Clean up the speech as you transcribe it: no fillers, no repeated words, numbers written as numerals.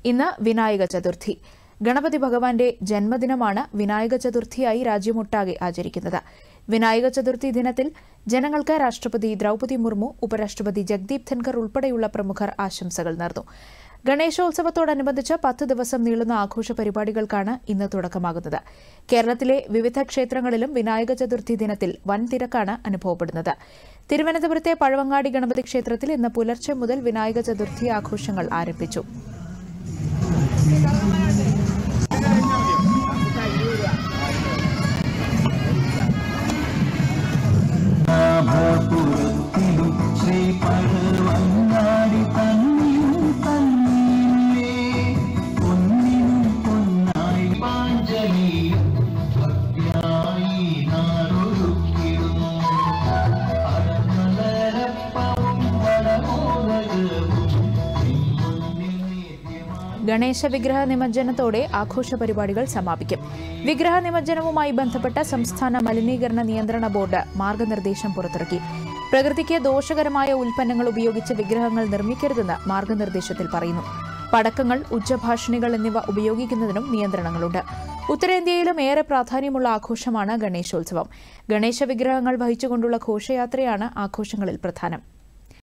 ഇന്ന് വിനായക ചതുർത്ഥി. ഗണപതി ഭഗവാന്റെ ജന്മദിനമാണ് വിനായക ചതുർത്ഥിയായി രാജ്യമൊട്ടാകെ ആചരിക്കുന്നത്. വിനായക ചതുർത്ഥി ദിനത്തിൽ ജനങ്ങൾക്ക് രാഷ്ട്രപതി ദ്രൗപദി മുർമു, ഉപരാഷ്ട്രപതി ജഗ്ദീപ് ധൻഖർ ഉൾപ്പെടെയുള്ള പ്രമുഖർ ആശംസകൾ നേർന്നു. ഗണേശോത്സവത്തോടനുബന്ധിച്ച് 10 ദിവസം നീളുന്ന ആഘോഷ പരിപാടികൾക്കാണ് ഇന്ന് തുടക്കമാകുന്നത്. കേരളത്തിലെ വിവിധ ക്ഷേത്രങ്ങളിലും വിനായക ചതുർത്ഥി ദിനത്തിൽ വൻ തിരക്കാണ് അനുഭവപ്പെടുന്നത്. തിരുവനന്തപുരത്തെ പഴവങ്ങാടി ഗണപതി ക്ഷേത്രത്തിൽ ഇന്ന് പുലർച്ചെ മുതൽ വിനായക ചതുർത്ഥി ആഘോഷങ്ങൾ ആരംഭിച്ചു. ഗണേശ വിഗ്രഹ നിമജ്ജനത്തോടെ ആഘോഷ പരിപാടികൾ സമാപിക്കും. വിഗ്രഹ നിമജ്ജനവുമായി ബന്ധപ്പെട്ട സംസ്ഥാന മലിനീകരണ നിയന്ത്രണ ബോർഡ് മാർഗനിർദ്ദേശം പുറത്തിറക്കി. പ്രകൃതിക്ക് ദോഷകരമായ ഉൽപ്പന്നങ്ങൾ ഉപയോഗിച്ച് വിഗ്രഹങ്ങൾ നിർമ്മിക്കരുതെന്ന് മാർഗനിർദ്ദേശത്തിൽ പറയുന്നു. പടക്കങ്ങൾ, ഉച്ചഭാഷിണികൾ എന്നിവ ഉപയോഗിക്കുന്നതിനും നിയന്ത്രണങ്ങളുണ്ട്. ഉത്തരേന്ത്യയിലും ഏറെ പ്രാധാന്യമുള്ള ആഘോഷമാണ് ഗണേശോത്സവം. ഗണേശ വിഗ്രഹങ്ങൾ വഹിച്ചുകൊണ്ടുള്ള ഘോഷയാത്രയാണ് ആഘോഷങ്ങളിൽ പ്രധാനം.